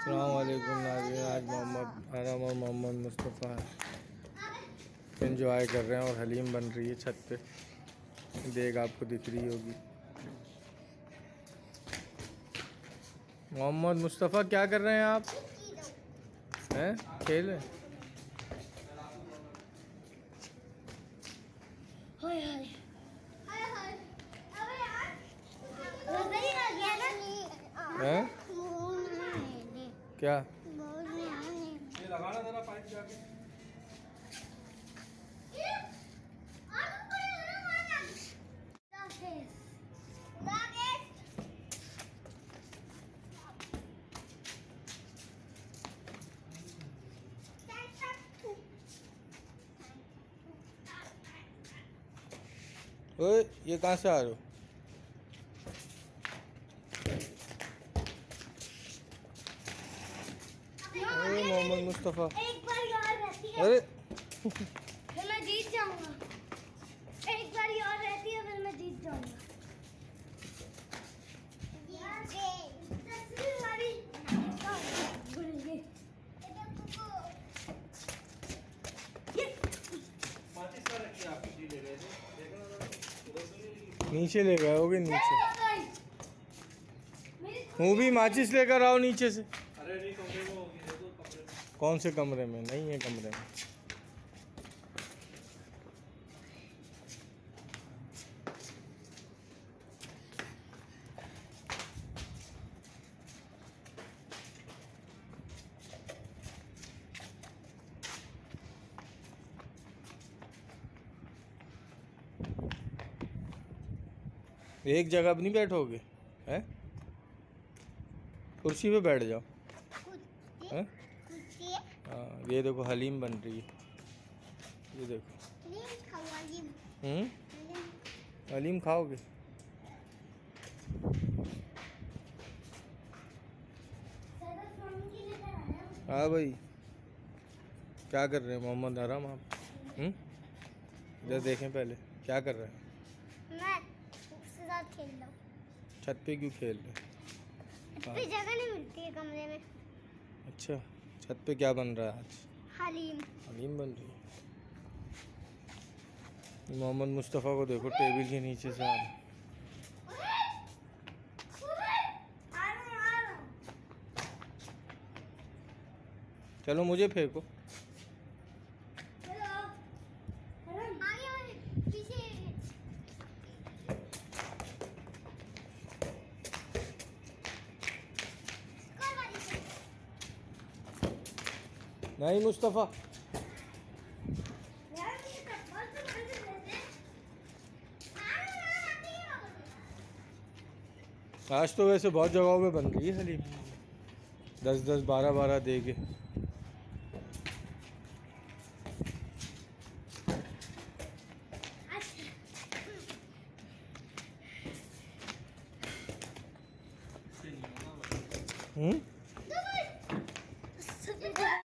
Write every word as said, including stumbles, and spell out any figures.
अस्सलाम वालेकुम नाज़रीन। आज मोहम्मद हरम और मोहम्मद मुस्तफ़ा एंजॉय कर रहे हैं और हलीम बन रही है छत पे। देख आपको दिख रही होगी। मोहम्मद मुस्तफ़ा क्या कर रहे हैं आप? हैं खेल रहे हैं? हैं? क्या ये लगाना जरा पाइप जाके। ओए ये कहाँ से आ रहे हो? अरे मोहम्मद मुस्तफ़ा एक बार और रहती है। अरे फिर मैं जीत जाऊंगा। एक बार और रहती है फिर मैं जीत जाऊंगा। नीचे ले गए होगे नीचे। वो भी माचिस लेकर आओ नीचे से। अरे नहीं कमरे में होगी, देखो कमरे में। कौन से कमरे में? नहीं है कमरे में। एक जगह नहीं बैठोगे? हैं? कुर्सी पे बैठ जाओ। हैं? हाँ ये देखो हलीम बन रही है। ये देखो। हम्म हलीम खाओगे? हाँ भाई क्या कर रहे हैं मोहम्मद हरम आप? हम्म इधर देखें पहले क्या कर रहे हैं? मैं उसके साथ खेल रहा हूँ। छत पे क्यों खेल रहे हैं? छत पे जगह नहीं मिलती है कमरे में। अच्छा छत पे क्या बन रहा है आज? हलीम। हलीम बन रही है। मोहम्मद मुस्तफ़ा को देखो टेबल के नीचे से आ रहा है। चलो मुझे फेंको। नहीं मुस्तफ़ा आज तो वैसे बहुत जगहों पे बन रही है हलीम, दस दस बारह बारह दे के। हम्म